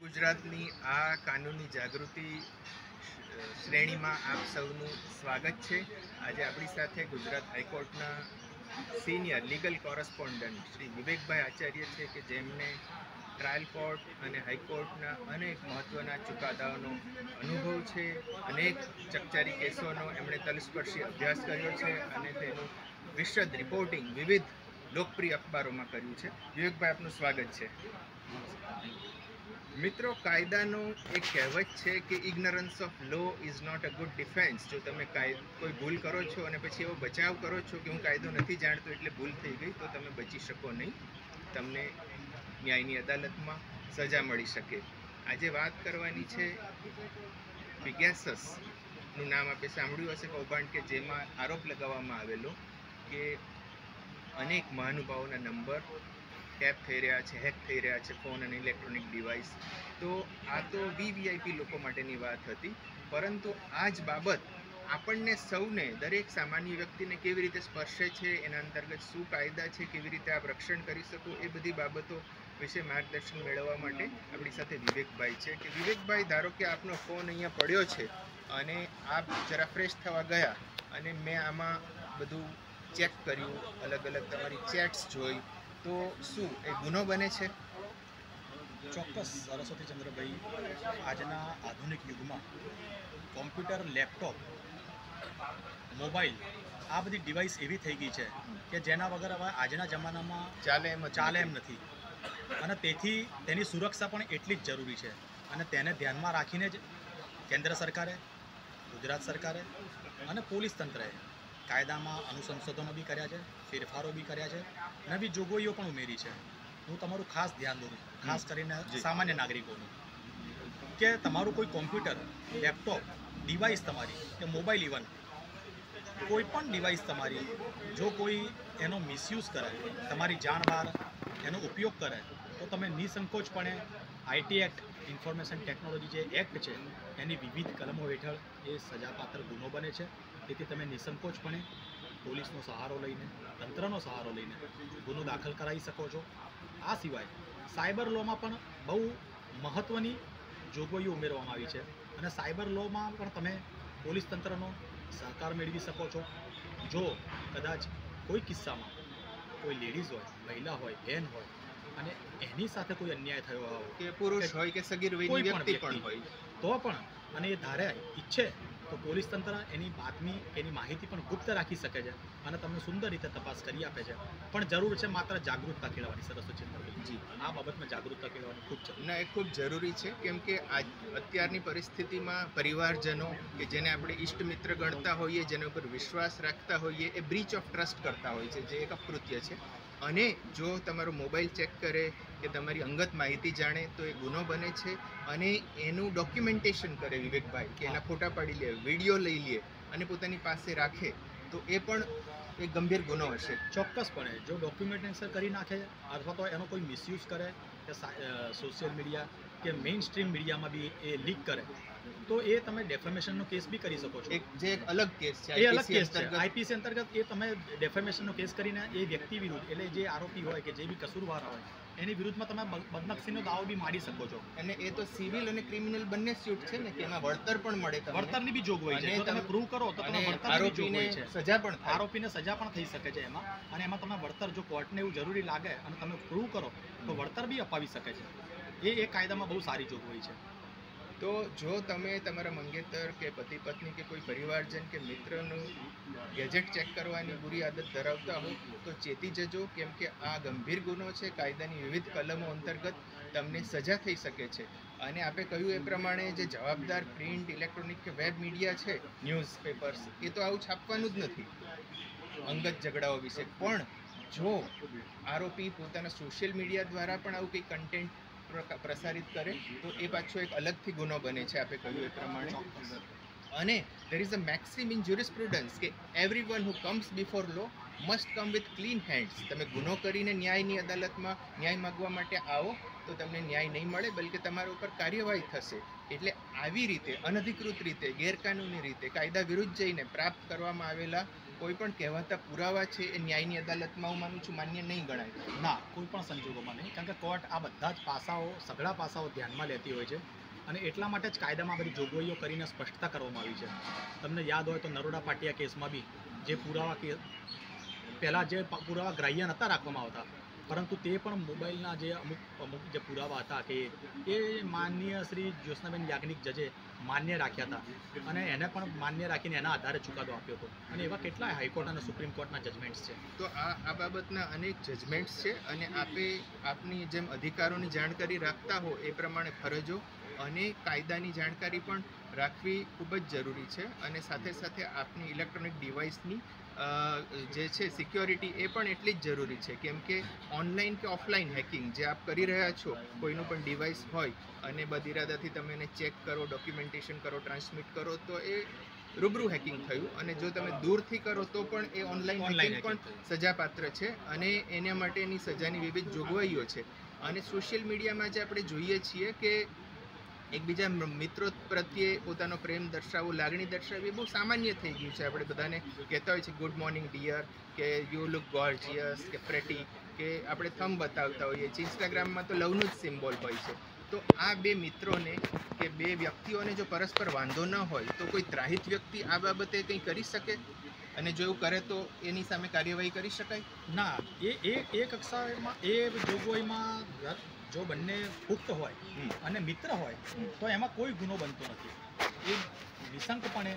ગુજરાતની આ કાનૂની જાગૃતિ શ્રેણીમાં આપ સૌનું સ્વાગત છે। આજે આપણી સાથે ગુજરાત હાઈકોર્ટના senior legal correspondent Shri Vivekbhai Acharya છે કે જેમને ટ્રાયલ કોર્ટ અને હાઈકોર્ટના અનેક મહત્ત્વના ચુકાદાઓનો અનુભવ છે। અનેક ચકચારી કેસોનો એમણે તલસ્પર્શી અભ્યાસ કર્યો છે અને તેનું વિશદ રિપોર્ટિંગ વિવિધ લોકપ્રિય અખબારોમાં કર્યું છે। વિવેકભાઈ, આપનું સ્વાગત છે। મિત્રો, કાયદાનો એક કહેવત છે કે ignorance of law is not a good defence. જો તમે કોઈ ભૂલ કરો છો અને પછી એવો બચાવ કરો છો કે હું કાયદો નથી જાણતો એટલે ભૂલ થઈ ગઈ, તો તમે બચી શકો નહીં, તમને ન્યાયની અદાલતમાં સજા મળી શકે। આજે વાત કરવાની છે પિગાસસનું નામ આપે સાંભળ્યું હશે કૌભાંડ, કે જેમાં આરોપ લગાવવામાં આવેલો કે અનેક મહાનુભાવોના નંબર ટેપ થઈ રહ્યા છે, હેક થઈ રહ્યા છે, ફોન અને ઇલેક્ટ્રોનિક ડિવાઇસ। તો આ તો વીવીઆઈપી લોકો માટેની વાત હતી, પરંતુ આ જ બાબત આપણને સૌને, દરેક સામાન્ય વ્યક્તિને કેવી રીતે સ્પર્શે છે, એના અંતર્ગત શું કાયદા છે, કેવી રીતે આપ રક્ષણ કરી શકો, એ બધી બાબતો વિશે માર્ગદર્શન મેળવવા માટે આપણી સાથે વિવેકભાઈ છે। કે વિવેકભાઈ, ધારો કે આપનો ફોન અહીંયા પડ્યો છે અને આપ જરા ફ્રેશ થવા ગયા અને મેં આમાં બધું ચેક કર્યું, અલગ અલગ તમારી ચેટ્સ જોઈ, તો શું એ ગુનો બને છે? ચોક્કસ સરસ્વતી ચંદ્રભાઈ, આજના આધુનિક યુગમાં કોમ્પ્યુટર, લેપટોપ, મોબાઈલ આ બધી ડિવાઇસ એવી થઈ ગઈ છે કે જેના વગર હવે આજના જમાનામાં ચાલે એમ નથી, અને તેથી તેની સુરક્ષા પણ એટલી જ જરૂરી છે। અને તેને ધ્યાનમાં રાખીને જ કેન્દ્ર સરકારે, ગુજરાત સરકારે અને પોલીસ તંત્રએ કાયદામાં અનુસંશોધનો બી કર્યા છે, ફેરફારો બી કર્યા છે, નવી જોગવાઈઓ પણ ઉમેરી છે। હું તમારું ખાસ ધ્યાન દોરું, ખાસ કરીને સામાન્ય નાગરિકોનું, કે તમારું કોઈ કોમ્પ્યુટર, લેપટોપ ડિવાઇસ તમારી કે મોબાઈલ, ઇવન કોઈ પણ ડિવાઇસ તમારી, જો કોઈ એનો મિસયુઝ કરે, તમારી જાણ બહાર એનો ઉપયોગ કરે, તો તમે નિસંકોચપણે આઈટી એક્ટ, ઇન્ફોર્મેશન ટેકનોલોજી જે એક્ટ છે એની વિવિધ કલમો હેઠળ એ સજાપાત્ર ગુનો બને છે। તેથી તમે નિસંકોચપણે પોલીસનો સહારો લઈને, તંત્રનો સહારો લઈને ગુનો દાખલ કરાવી શકો છો। આ સિવાય સાયબર લોમાં પણ બહુ મહત્ત્વની જોગવાઈઓ ઉમેરવામાં આવી છે, અને સાયબર લોમાં પણ તમે પોલીસ તંત્રનો સહકાર મેળવી શકો છો। જો કદાચ કોઈ કિસ્સામાં કોઈ લેડીઝ હોય, મહિલા હોય, બહેન હોય અને એની સાથે કોઈ અન્યાય થયો હોય, કે પુરુષ હોય કે સગીર વયની વ્યક્તિ પણ હોય, તો પણ અને એ ધારે ઈચ્છે તો પોલીસ તંત્ર એની બાતમી, એની માહિતી પણ ગુપ્ત રાખી શકે છે અને તમને સુંદર રીતે તપાસ કરી આપે છે। પણ જરૂર છે માત્ર જાગૃતતા કેળવવાની। સરસ્વતી જી, આ બાબતમાં જાગૃતતા કેળવવાની ખૂબ જરૂર ના, એ ખૂબ જરૂરી છે, કેમ કે અત્યારની પરિસ્થિતિમાં પરિવારજનો કે જેને આપણે ઈષ્ટ મિત્ર ગણતા હોઈએ, જેના ઉપર વિશ્વાસ રાખતા હોઈએ, એ બ્રીચ ઓફ ટ્રસ્ટ કરતા હોય છે, જે એક અકૃત્ય છે। અને જો તમારો મોબાઈલ ચેક કરે કે તમારી અંગત માહિતી જાણે તો એ ગુનો બને છે, અને એનું ડોક્યુમેન્ટેશન કરે વિવેકભાઈ, કે એના ફોટા પાડી લે, વિડીયો લઈ લે અને પોતાની પાસે રાખે, તો એ પણ એક ગંભીર ગુનો હશે। ચોક્કસપણે જો ડોક્યુમેન્ટેશન કરી નાખે અથવા તો એનો કોઈ મિસયુઝ કરે કે સોશિયલ મીડિયા કે મેઇન સ્ટ્રીમ મીડિયામાં બી એ લીક કરે, તો એ તમે ડેફેમેશનનો કેસ બી કરી શકો છો। જે એક અલગ કેસ છે, એ અલગ કેસ છે, આઈપીસી અંતર્ગત એ તમે ડેફેમેશનનો કેસ કરીને એ વ્યક્તિ વિરુદ્ધ, એટલે જે આરોપી હોય કે જે બી કસૂરવાર હોય એની વિરુદ્ધમાં તમે બદનક્ષીનો દાવો બી માંડી શકો છો। અને એ તો સિવિલ અને ક્રિમિનલ બંને સ્યુટ છે ને, કે એમાં વળતર પણ મળે, વળતરની બી જોગવાઈ છે। જો તમે પ્રૂવ કરો તો તમે વળતરની જોગવાઈ છે, સજા પણ, આરોપીને સજા પણ થઈ શકે છે એમાં, અને એમાં તમે વળતર, જો કોર્ટને એવું જરૂરી લાગે અને તમે પ્રૂવ કરો તો વળતર બી અપાવી શકે છે। એ કાયદામાં બહુ સારી જોગવાઈ છે। તો જો તમે તમારા મંગેતર કે પતિ પત્ની કે કોઈ પરિવારજન કે મિત્રનું ગેજેટ ચેક કરવાની બુરી આદત ધરાવતા હો તો ચેતી જજો, કેમ કે આ ગંભીર ગુનો છે। કાયદાની વિવિધ કલમો અંતર્ગત તમને સજા થઈ શકે છે। અને આપણે કહ્યું એ પ્રમાણે જે જવાબદાર પ્રિન્ટ, ઇલેક્ટ્રોનિક કે વેબ મીડિયા છે, ન્યૂઝપેપર્સ, એ તો આવું છાપવાનું જ નથી અંગત ઝઘડાઓ વિશે, પણ જો આરોપી પોતાના સોશિયલ મીડિયા દ્વારા પણ આવું કંઈ કન્ટેન્ટ પ્રસારિત કરે તો એ પાછો એક અલગથી ગુનો બને છે, આપણે કહ્યું એ પ્રમાણે। અને there is a maxim in jurisprudence કે everyone who comes before law must come with clean hands। તમે ગુનો કરીને ન્યાયની અદાલતમાં ન્યાય માગવા માટે આવો તો તમને ન્યાય નહીં મળે, બલકે તમારા ઉપર કાર્યવાહી થશે। એટલે આવી રીતે અનધિકૃત રીતે, ગેરકાનૂની રીતે, કાયદા વિરુદ્ધ જઈને પ્રાપ્ત કરવામાં આવેલા કોઈ પણ કહેવાતા પુરાવા છે એ ન્યાયની અદાલતમાં હું માનું છું માન્ય નહીં ગણાય. ના, કોઈ પણ સંજોગોમાં નહીં, કારણ કે કોર્ટ આ બધા જ પાસાઓ, સઘળા પાસાઓ ધ્યાનમાં લેતી હોય છે અને એટલા માટે જ કાયદામાં બધી જોગવાઈઓ કરીને સ્પષ્ટતા કરવામાં આવી છે. તમને યાદ હોય તો નરોડા પાટિયા કેસમાં બી જે પુરાવા પહેલાં જે પુરાવા ગ્રાહ્ય નહોતા રાખવામાં આવતા, પરંતુ તે પણ મોબાઈલના જે અમુક જે પુરાવા હતા કે એ માનનીય શ્રી જ્યોત્સનાબેન યાજ્ઞિક જજે માન્ય રાખ્યા હતા અને એને પણ માન્ય રાખીને એના આધારે ચુકાદો આપ્યો હતો. અને એવા કેટલાય હાઈકોર્ટ અને સુપ્રીમ કોર્ટના જજમેન્ટ્સ છે. તો આ બાબતના અનેક જજમેન્ટ્સ છે અને આપની જેમ અધિકારોની જાણકારી રાખતા હો એ પ્રમાણે ફરજો અને કાયદાની જાણકારી પણ રાખવી ખૂબ જ જરૂરી છે. અને સાથે સાથે આપની ઇલેક્ટ્રોનિક ડિવાઇસની જે છે સિક્યોરિટી એ પણ એટલી જ જરૂરી છે, કેમ કે ઓનલાઈન કે ઓફલાઈન હેકિંગ જે આપ કરી રહ્યા છો, કોઈનું પણ ડિવાઇસ હોય અને બદઇરાદાથી તમે એને ચેક કરો, ડોક્યુમેન્ટેશન કરો, ટ્રાન્સમિટ કરો, તો એ રૂબરૂ હેકિંગ થયું. અને જો તમે દૂરથી કરો તો પણ એ ઓનલાઈન હેકિંગ પણ સજાપાત્ર છે અને એના માટેની સજાની વિવિધ જોગવાઈઓ છે. અને સોશિયલ મીડિયામાં જે આપણે જોઈએ છીએ કે એકબીજા મિત્રો પ્રત્યે પોતાનો પ્રેમ દર્શાવવો, લાગણી દર્શાવવી બહુ સામાન્ય થઈ ગયું છે. આપણે બધાને કહેતા હોય છે ગુડ મોર્નિંગ ડિયર, કે યુ લુક ગોર્જિયસ, કે પ્રેટી, કે આપણે થંબ બતાવતા હોઈએ છીએ. ઇન્સ્ટાગ્રામમાં તો લવનું જ સિમ્બોલ હોય છે. તો આ બે મિત્રોને કે બે વ્યક્તિઓને જો પરસ્પર વાંધો ન હોય તો કોઈ ત્રાહિત વ્યક્તિ આ બાબતે કંઈ કરી શકે? અને જો એવું કરે તો એની સામે કાર્યવાહી કરી શકાય? ના, એ કક્ષામાં એ જોગવાઈમાં જો બંને પુખ્ત હોય અને મિત્ર હોય તો એમાં કોઈ ગુનો બનતો નથી. એ નિશંકપણે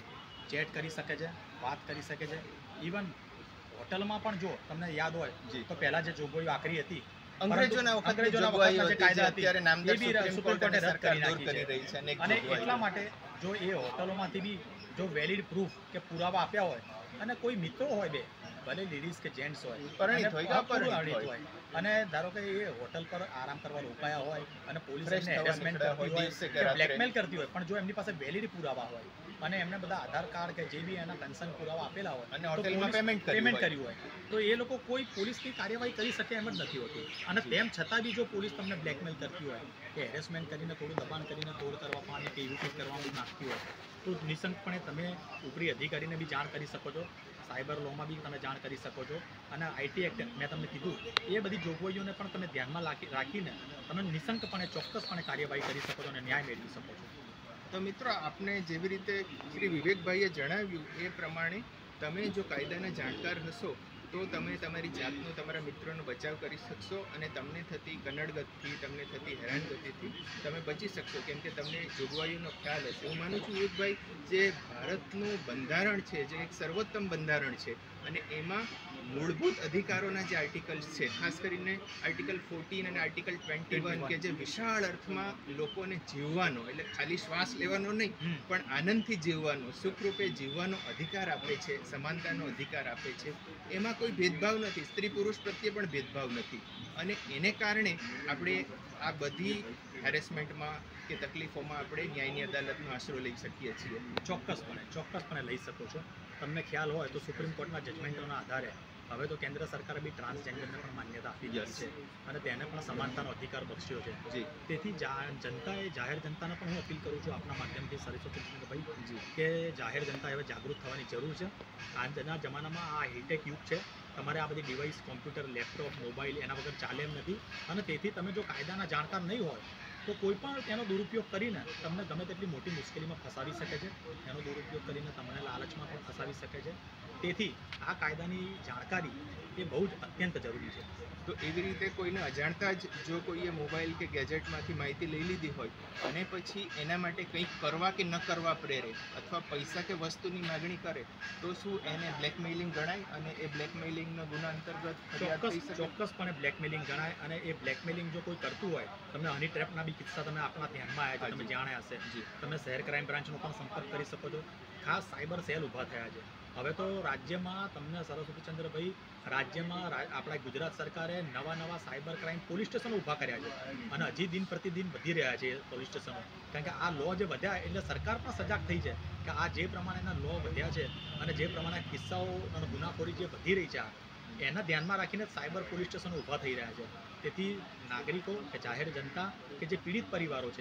ચેટ કરી શકે છે, વાત કરી શકે છે. ઇવન હોટલમાં પણ જો તમને યાદ હોય તો પહેલાં જે જોગવાઈઓ આકરી હતી, અંગ્રેજોના વખતના જે કાયદા હતી, અત્યારે નામદાર સુપ્રીમ કોર્ટ અને સરકાર દૂર કરી રહી છે. અને એટલા માટે જો એ હોટલોમાંથી બી જો વેલિડ પ્રૂફ કે પુરાવા આપ્યા હોય અને કોઈ મિત્રો હોય બે, ભલે લેડીઝ કે જેન્ટ્સ હોય, પરિણીત હોય, અને ધારો કે એ હોટલ પર આરામ કરવા રોકાયા હોય અને પોલીસ એમને હેરેસમેન્ટ કરતી હોય કે બ્લેકમેલ કરતી હોય, પણ જો એમની પાસે વેલિડ પુરાવા હોય અને એમને બધા આધાર કાર્ડ કે જે બી એના કન્સર્ન પુરાવા આપેલા હોય અને હોટલમાં પેમેન્ટ કર્યું હોય, તો એ લોકો કોઈ પોલીસની કાર્યવાહી કરી શકે એમ જ નથી હોતી. અને તેમ છતાં બી જો પોલીસ તમને બ્લેકમેલ કરતી હોય કે હેરેસમેન્ટ કરીને થોડું દબાણ કરીને તોડ કરવા પાણી કે એવું કંઈક કરવામાં નાખતી હોય, તો નિશંકપણે તમે ઉપરી અધિકારીને બી જાણ કરી શકો છો, સાયબર લોમાં બી તમે જાણ કરી શકો છો. અને આઈટી એક્ટ મેં તમને કીધું એ બધી જોગવાઈઓને પણ તમે ધ્યાનમાં રાખીને તમે નિશંકપણે ચોક્કસપણે કાર્યવાહી કરી શકો છો અને ન્યાય મેળવી શકો છો. તો મિત્રો, આપને જેવી રીતે શ્રી વિવેકભાઈએ જણાવ્યું એ પ્રમાણે તમે જો કાયદાના જાણકાર હશો તો તમે તમારી જાતનો, તમારા મિત્રોનો બચાવ કરી શકશો અને તમને થતી કનડગતથી, તમને થતી હેરાનગતિથી તમે બચી શકશો, કેમ કે તમને જોગવાઈઓનો ખ્યાલ હશે. હું માનું છું વિવેકભાઈ, જે ભારતનું બંધારણ છે, જે એક સર્વોત્તમ બંધારણ છે અને એમાં મૂળભૂત અધિકારોના જે આર્ટિકલ્સ છે, ખાસ કરીને આર્ટિકલ 14 અને આર્ટિકલ 21, કે જે વિશાળ અર્થમાં લોકોને જીવવાનો, એટલે ખાલી શ્વાસ લેવાનો નહીં પણ આનંદથી જીવવાનો, સુખરૂપે જીવવાનો અધિકાર આપે છે, સમાનતાનો અધિકાર આપે છે. એમાં કોઈ ભેદભાવ નથી, સ્ત્રી પુરુષ પ્રત્યે પણ ભેદભાવ નથી. અને એને કારણે આપણે આ બધી હેરેસમેન્ટમાં કે તકલીફોમાં આપણે ન્યાયની અદાલતનો આશરો લઈ શકીએ છીએ. ચોક્કસપણે લઈ શકો છો. તમને ખ્યાલ હોય તો સુપ્રીમ કોર્ટના જજમેન્ટોના આધારે હવે તો કેન્દ્ર સરકારે બી ટ્રાન્સજેન્ડરને પણ માન્યતા આપી દીધી છે અને તેને પણ સમાનતાનો અધિકાર બક્સ્યો છે. તેથી જનતાએ, જાહેર જનતાને પણ હું અપીલ કરું છું આપના માધ્યમથી સરસ્વતીભાઈ કે જાહેર જનતા હવે જાગૃત થવાની જરૂર છે. આજના જમાનામાં આ હાઈટેક યુગ છે. તમારે આ બધી ડિવાઇસ, કોમ્પ્યુટર, લેપટોપ, મોબાઈલ એના વગર ચાલે એમ નથી. અને તેથી તમે જો કાયદાના જાણકાર નહીં હોય તો કોઈ પણ તેનો દુરુપયોગ કરીને તમને ગમે તેટલી મોટી મુશ્કેલીમાં ફસાવી શકે છે. એનો દુરુપયોગ કરીને તમને લાલચમાં પણ ફસાવી શકે છે. તેથી આ કાયદાની જાણકારી એ બહુ જ અત્યંત જરૂરી છે. તો એવી રીતે કોઈને અજાણતા જ જો કોઈએ મોબાઈલ કે ગેજેટમાંથી માહિતી લઈ લીધી હોય અને પછી એના માટે કંઈક કરવા કે ન કરવા પ્રેરે અથવા પૈસા કે વસ્તુની માગણી કરે તો શું એને બ્લેકમેઇલિંગ ગણાય અને એ બ્લેકમેઇલિંગના ગુના અંતર્ગત ફરિયાદ થઈ શકે? ચોક્કસપણે બ્લેકમેઇલિંગ ગણાય. અને એ બ્લેકમેઇલિંગ જો કોઈ કરતું હોય, તમને હની ટ્રેપના બી કિસ્સા તમે આપણા ધ્યાનમાં આવ્યા છે, તમે જાણ્યા હશે. તમે શહેર ક્રાઇમ બ્રાન્ચનો પણ સંપર્ક કરી શકો છો. ખાસ સાયબર સેલ ઊભા થયા છે હવે તો રાજ્યમાં. તમને સરસ્વતીચંદ્રભાઈ, રાજ્યમાં આપણા ગુજરાત સરકારે નવા સાયબર ક્રાઇમ પોલીસ સ્ટેશનો ઊભા કર્યા છે અને હજી દિન પ્રતિદિન વધી રહ્યા છે પોલીસ સ્ટેશનો. કારણ કે આ લો જે વધ્યા એટલે સરકાર પણ સજાગ થઈ છે કે આ જે પ્રમાણેના લો વધ્યા છે અને જે પ્રમાણે કિસ્સાઓ અને ગુનાખોરી જે વધી રહી છે એના ધ્યાનમાં રાખીને સાયબર પોલીસ સ્ટેશનો ઊભા થઈ રહ્યા છે. તેથી નાગરિકો કે જાહેર જનતા કે જે પીડિત પરિવારો છે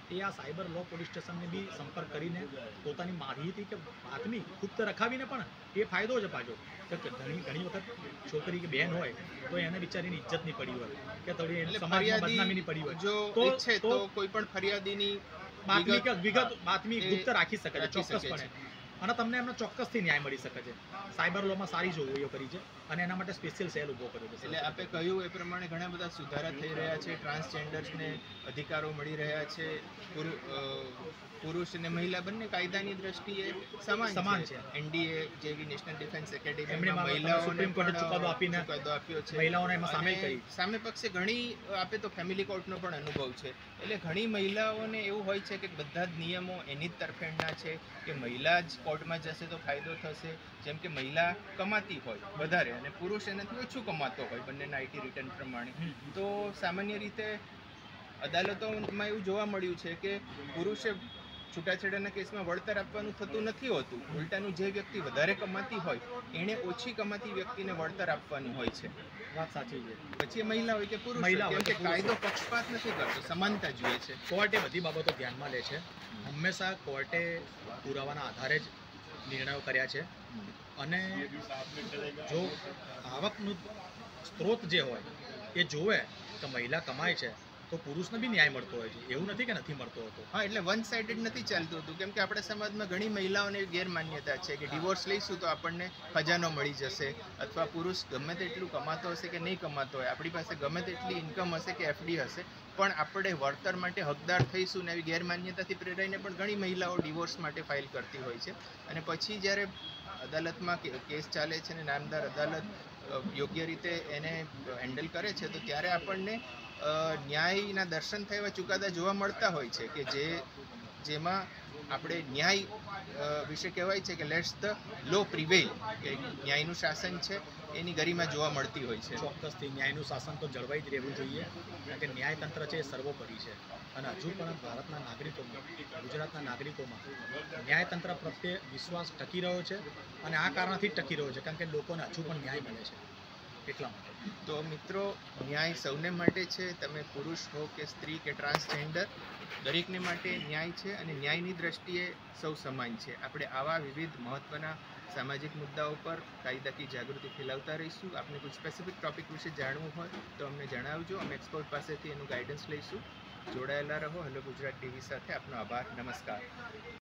એ આ સાયબર લો પોલીસ સ્ટેશનને બી સંપર્ક કરીને પોતાની માહિતી કે બાતમી ગુપ્ત રખાવીને પણ એ ફાયદો છે પાછો કે ઘણી વખત છોકરી કે બહેન હોય તો એને બિચારીની ઇજ્જત નહીં પડી હોય કે થોડી એટલે સમાજમાં બદનામી નહીં પડી હોય જો તો ઈચ્છે તો કોઈ પણ ફરિયાદીની બાતમી કે વિગત હા, બાતમી એ ગુપ્ત રાખી શકે છે રાખી શકે ચોક્કસપણે અને તમને એમનો ચોક્કસથી ન્યાય મળી શકે છે. સાયબર લોમાં સારી જોગવાઈઓ કરી છે અને એના માટે સ્પેશિયલ સેલ ઊભો કર્યો છે. એટલે આપે કહ્યું એ પ્રમાણે ઘણા બધા સુધારા થઈ રહ્યા છે. ટ્રાન્સજેન્ડર્સને અધિકારો મળી રહ્યા છે. પુરુષ અને મહિલા બંને કાયદાની દ્રષ્ટિએ સમાન છે. એનડીએ જેવી નેશનલ ડિફેન્સ એકેડેમીમાં મહિલાઓને સુપ્રીમ કોર્ટે ચુકાદો આપીને ચુકાદો આપ્યો છે. મહિલાઓને એમાં સામેલ અને કરી. સામે પક્ષે ઘણી આપે તો ફેમિલી કોર્ટનો પણ અનુભવ છે. એટલે ઘણી મહિલાઓને એવું હોય છે કે બધા જ નિયમો એની જ તરફેણના છે કે મહિલા જ કોર્ટમાં જશે તો ફાયદો થશે. જેમ કે મહિલા કમાતી હોય વધારે અને પુરુષ એનાથી ઓછું કમાતો હોય બંનેના આઈટી રિટર્ન પ્રમાણે, તો સામાન્ય રીતે અદાલતોમાં એવું જોવા મળ્યું છે કે પુરુષે છૂટાછેડાના કેસમાં વળતર આપવાનું થતું નથી હોતું. ઉલટાનું જે વ્યક્તિ વધારે કમાતી હોય એણે ઓછી કમાતી વ્યક્તિને વળતર આપવાનું હોય છે. વાત સાચી છે. પછી એ મહિલા હોય કે પુરુષ મહિલા હોય, હોય કેમ કે કે કાયદો પક્ષપાત નથી કરતો, સમાનતા જોઈએ છે. કોર્ટે બધી બાબતો ધ્યાનમાં લે છે. હંમેશા કોર્ટે પુરાવાના આધારે જ નિર્ણયો કર્યા છે અને જો આવકનું સ્ત્રોત જે હોય એ જોવે તો મહિલા કમાય છે તો પુરુષને બી ન્યાય મળતો હોય છે. એવું નથી કે નથી મળતો હોતો. હા, એટલે વન સાઇડેડ નથી ચાલતું હતું. કેમ કે આપણા સમાજમાં ઘણી મહિલાઓને એવી ગેરમાન્યતા છે કે ડિવોર્સ લઈશું તો આપણને ખજાનો મળી જશે, અથવા પુરુષ ગમે તેટલું કમાતો હશે કે નહીં કમાતો હોય, આપણી પાસે ગમે તેટલી ઇન્કમ હશે કે એફડી હશે, પણ આપણે વળતર માટે હકદાર થઈશું ને એવી ગેરમાન્યતાથી પ્રેરાઈને પણ ઘણી મહિલાઓ ડિવોર્સ માટે ફાઇલ કરતી હોય છે. અને પછી જ્યારે અદાલતમાં કેસ ચાલે છે અને નામદાર અદાલત યોગ્ય રીતે એને હેન્ડલ કરે છે તો ત્યારે આપણને ન્યાયના દર્શન થયા એવા ચુકાદા જોવા મળતા હોય છે કે જેમાં આપણે ન્યાય વિશે કહેવાય છે કે લેટ્સ ધ લો પ્રિવેલ, કે ન્યાયનું શાસન છે એની ગરિમા જોવા મળતી હોય છે. ચોક્કસથી ન્યાયનું શાસન તો જળવાઈ જ રહેવું જોઈએ, કારણ કે ન્યાયતંત્ર છે એ સર્વોપરી છે અને હજુ પણ ભારતના નાગરિકોમાં, ગુજરાતના નાગરિકોમાં ન્યાયતંત્ર પ્રત્યે વિશ્વાસ ટકી રહ્યો છે અને આ કારણથી જ ટકી રહ્યો છે કારણ કે લોકોને હજુ પણ ન્યાય મળે છે એટલા માટે. તો મિત્રો, ન્યાય સૌને માટે છે. તમે પુરુષ હો કે સ્ત્રી કે ટ્રાન્સજેન્ડર, દરેકને માટે ન્યાય છે અને ન્યાયની દ્રષ્ટિએ સૌ સમાન છે. આપણે આવા વિવિધ મહત્ત્વના સામાજિક મુદ્દાઓ પર કાયદાકીય જાગૃતિ ફેલાવતા રહીશું. આપને કોઈ સ્પેસિફિક ટોપિક વિશે જાણવું હોય તો અમને જણાવજો. અમે એક્સપર્ટ પાસેથી એનું ગાઈડન્સ લઈશું. જોડાયેલા રહો હેલો ગુજરાત ટીવી સાથે. આપનો આભાર. નમસ્કાર.